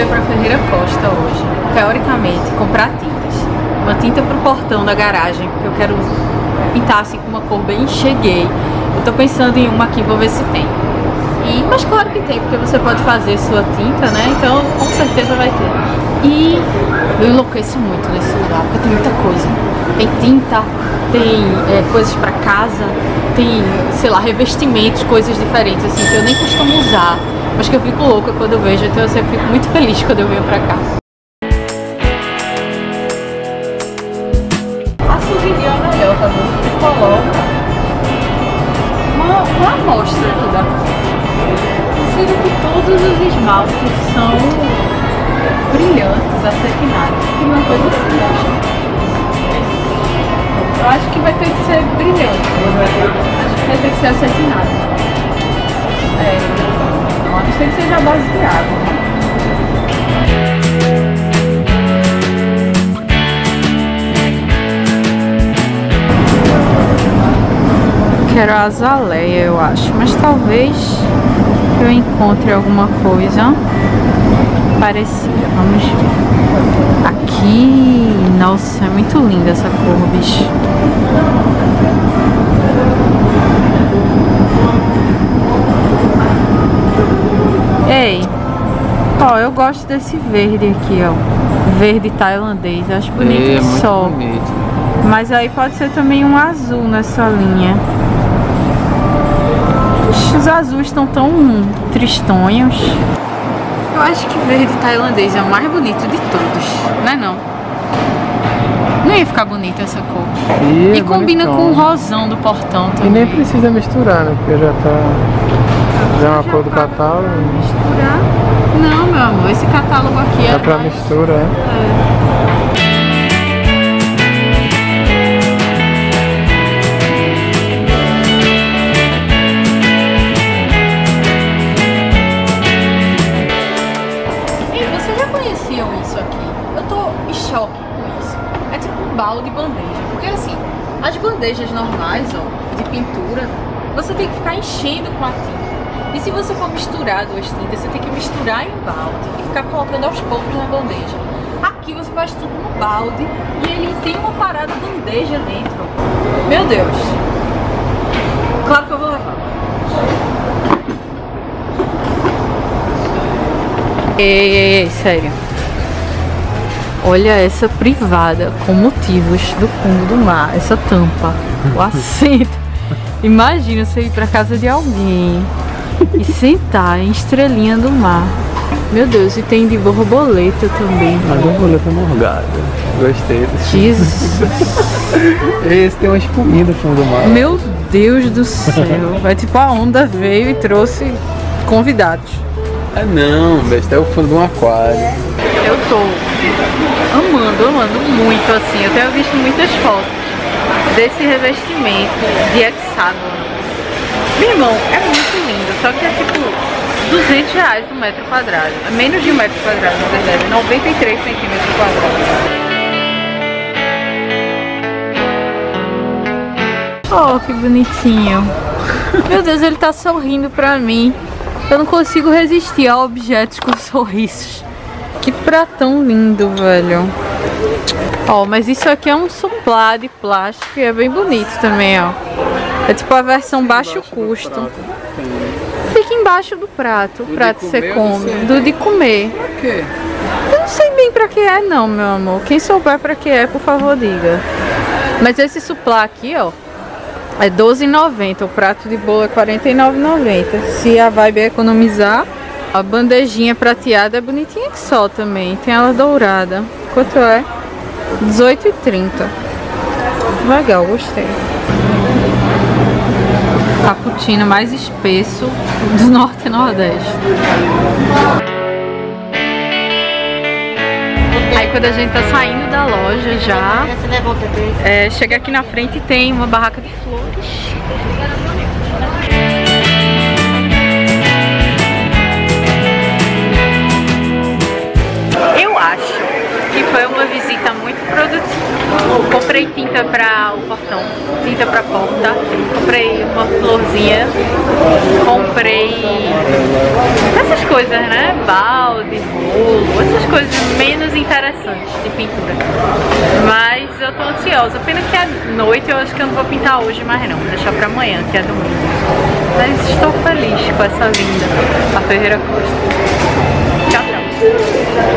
ia pra Ferreira Costa hoje, teoricamente, comprar tintas. Uma tinta pro portão da garagem, porque eu quero pintar assim com uma cor bem enxerguei. Eu tô pensando em uma aqui, vou ver se tem. Mas claro que tem, porque você pode fazer sua tinta, né? Então com certeza vai ter. E eu enlouqueço muito nesse lugar, porque tem muita coisa. Tem tinta, tem coisas pra casa, tem, sei lá, revestimentos, coisas diferentes assim, que eu nem costumo usar, mas que eu fico louca quando eu vejo, então eu sempre fico muito feliz quando eu venho pra cá. A Souvenir é melhor, tá bom? Você coloca uma amostra aqui da coisa. Sendo que todos os esmaltes são brilhantes, acertinados. Que uma coisa assim, eu acho que vai ter que ser brilhante. Acho que vai ter que ser acetinado. A não ser que seja baseado, né? Quero a azaleia, eu acho, mas talvez eu encontre alguma coisa parecida. Vamos ver. Aqui, nossa, é muito linda essa cor, bicho. Ei, ó, eu gosto desse verde aqui, ó. Verde tailandês, acho bonito só. Bonito. Mas aí pode ser também um azul nessa linha. Os azuis estão tão tristonhos. Eu acho que verde tailandês é o mais bonito de todos, né não? Não ia ficar bonita essa cor. E combina com o rosão do portão também. E nem precisa misturar, né? Porque já tá... Já é uma cor do catálogo. Misturar? Não, meu amor, esse catálogo aqui é pra mistura, é? Balde e bandeja, porque assim, as bandejas normais, ó, de pintura, você tem que ficar enchendo com a tinta. E se você for misturar duas tintas, você tem que misturar em um balde e ficar colocando aos poucos na bandeja. Aqui você faz tudo no balde e ele tem uma parada bandeja dentro. Meu Deus! Claro que eu vou levar. Ei, sério. Olha essa privada com motivos do fundo do mar, essa tampa, o assento. Imagina você ir pra casa de alguém e sentar em estrelinha do mar. Meu Deus, e tem de borboleta também. A borboleta morgada. Gostei desse. Jesus. Esse tem uma espuminha do fundo do mar. Meu Deus do céu. Vai tipo a onda veio e trouxe convidados. Ah não, besta, é o fundo de um aquário. Eu tô amando muito assim. Eu tenho visto muitas fotos desse revestimento de hexágono. Meu irmão, é muito lindo, só que é tipo R$200 um metro quadrado. É menos de um metro quadrado, na verdade, 93 centímetros quadrados. Oh, que bonitinho. Meu Deus, ele tá sorrindo pra mim. Eu não consigo resistir a objetos com sorrisos. Que pratão lindo, velho. Ó, mas isso aqui é um suplá de plástico e é bem bonito também, ó. É tipo a versão baixo custo. Fica embaixo do prato, o prato que você come. Do de comer. Pra quê? Eu não sei bem pra que é não, meu amor. Quem souber pra que é, por favor, diga. Mas esse suplá aqui, ó, é R$12,90. O prato de bolo é R$49,90. Se a vibe é economizar, a bandejinha prateada é bonitinha que só também. Tem ela dourada. Quanto é? R$18,30. Legal, gostei. Cappuccino mais espesso do Norte e Nordeste. Aí quando a gente tá saindo da loja já, chega aqui na frente e tem uma barraca de flores. Eu acho que foi uma visita muito produtiva. Comprei tinta para o portão, tinta para a porta, comprei uma florzinha comprei essas coisas, né? Balde, rolo, essas coisas menos interessantes de pintura. Mas eu tô ansiosa. Pena que é noite, eu acho que eu não vou pintar hoje mais não. Vou deixar pra amanhã, que é domingo. Mas estou feliz com essa vinda a Ferreira Costa. Tchau, tchau.